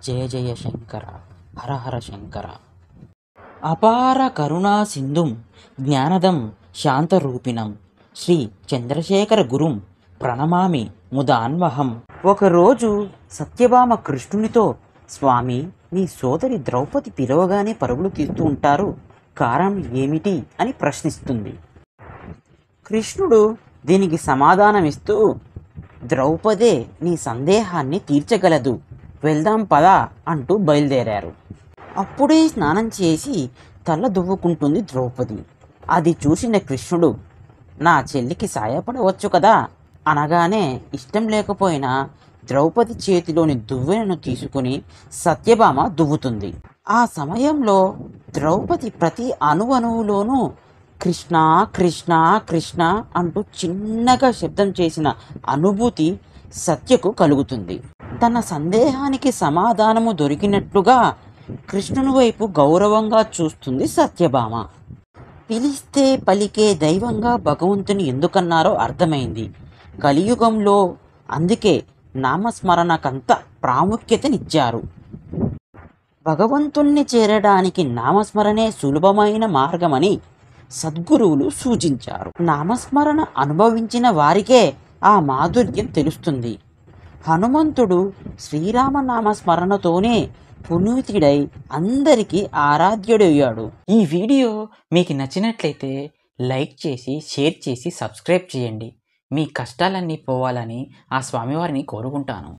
జయ జయ శంకర హర హర శంకర. అపార కరుణా సింధుం జ్ఞానదం శాంతరూపిణం శ్రీ చంద్రశేఖర గురుం ప్రణమామి ముదాన్వహం. ఒకరోజు సత్యభామ కృష్ణునితో, స్వామి, మీ సోదరి ద్రౌపది పిలవగానే పరుగులు తీస్తూ ఉంటారు, కారణం ఏమిటి అని ప్రశ్నిస్తుంది. కృష్ణుడు దీనికి సమాధానమిస్తూ, ద్రౌపదే నీ సందేహాన్ని తీర్చగలదు, వెళ్దాం పదా అంటూ బయలుదేరారు. అప్పుడే స్నానం చేసి తల దువ్వుకుంటుంది ద్రౌపది. అది చూసిన కృష్ణుడు, నా చెల్లికి సాయపడవచ్చు కదా అనగానే ఇష్టం లేకపోయినా ద్రౌపది చేతిలోని దువ్వెనను తీసుకుని సత్యభామ దువ్వుతుంది. ఆ సమయంలో ద్రౌపది ప్రతి అణువులోనూ కృష్ణ కృష్ణ కృష్ణ అంటూ చిన్నగా శబ్దం చేసిన అనుభూతి సత్యకు కలుగుతుంది. తన సందేహానికి సమాధానము దొరికినట్లుగా కృష్ణుని వైపు గౌరవంగా చూస్తుంది సత్యభామ. పిలిస్తే పలికే దైవంగా భగవంతుని ఎందుకన్నారో అర్థమైంది. కలియుగంలో అందుకే నామస్మరణకంత ప్రాముఖ్యతనిచ్చారు. భగవంతుణ్ణి చేరడానికి నామస్మరణే సులభమైన మార్గమని సద్గురువులు సూచించారు. నామస్మరణ అనుభవించిన వారికే ఆ మాధుర్యం తెలుస్తుంది. హనుమంతుడు శ్రీరామనామస్మరణతోనే పునీతుడై అందరికీ ఆరాధ్యుడయ్యాడు. ఈ వీడియో మీకు నచ్చినట్లయితే లైక్ చేసి, షేర్ చేసి, సబ్స్క్రైబ్ చేయండి. మీ కష్టాలన్నీ పోవాలని ఆ స్వామివారిని కోరుకుంటాను.